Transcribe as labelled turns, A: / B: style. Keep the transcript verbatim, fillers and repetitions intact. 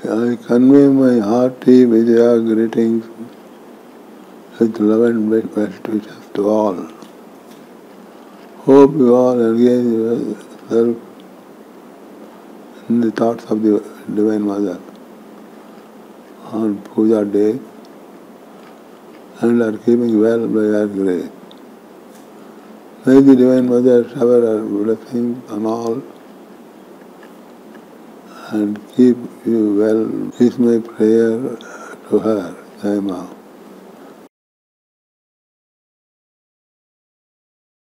A: I convey my hearty Vijaya greetings with love and best wishes to all. Hope you all engage yourself in the thoughts of the Divine Mother on Puja Day and are keeping well by her grace. May the Divine Mother shower her blessings on all and keep you well. Is my prayer to her. Jai Ma.